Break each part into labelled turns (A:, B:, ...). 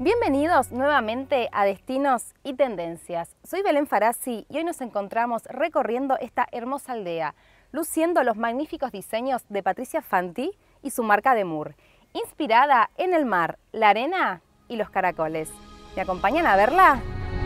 A: Bienvenidos nuevamente a Destinos y Tendencias. Soy Belén Farassi y hoy nos encontramos recorriendo esta hermosa aldea, luciendo los magníficos diseños de Patricia Fanti y su marca de Moore, inspirada en el mar, la arena y los caracoles. ¿Me acompañan a verla?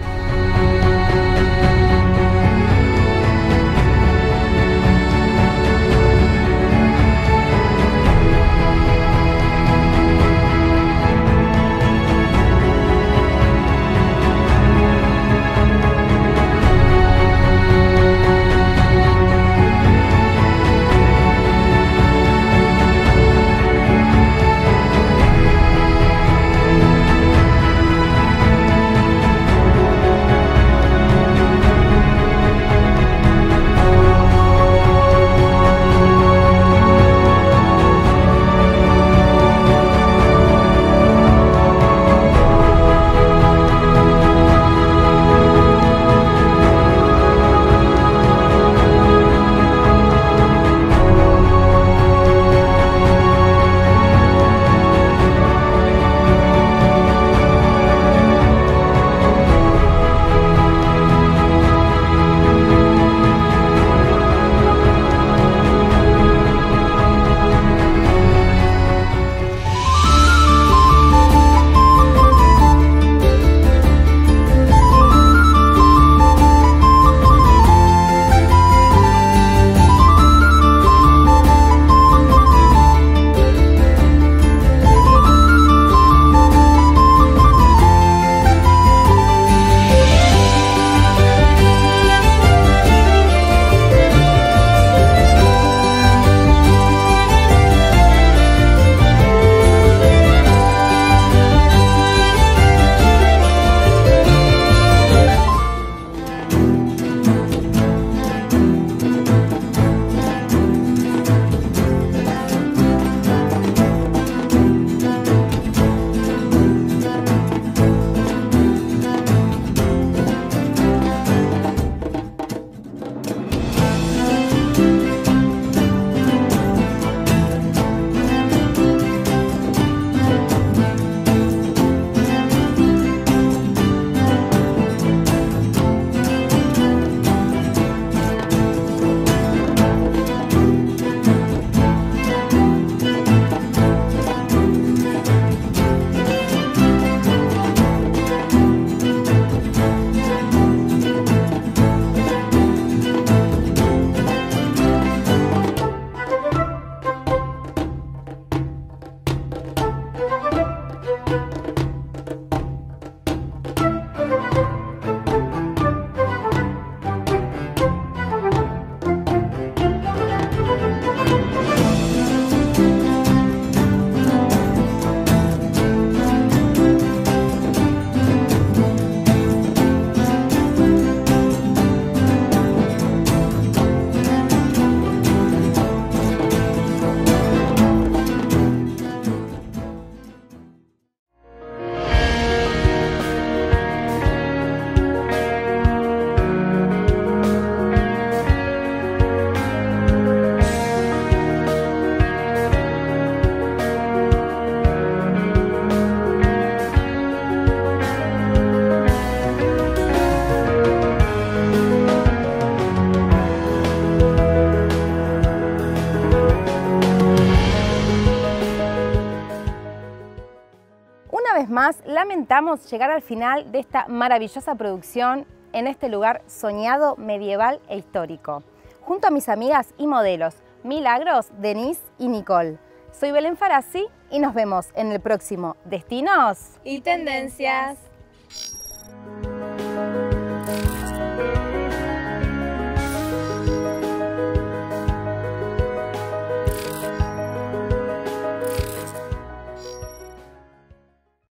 A: Una vez más, lamentamos llegar al final de esta maravillosa producción en este lugar soñado, medieval e histórico. Junto a mis amigas y modelos, Milagros, Denise y Nicole. Soy Belén Farassi y nos vemos en el próximo Destinos
B: y Tendencias.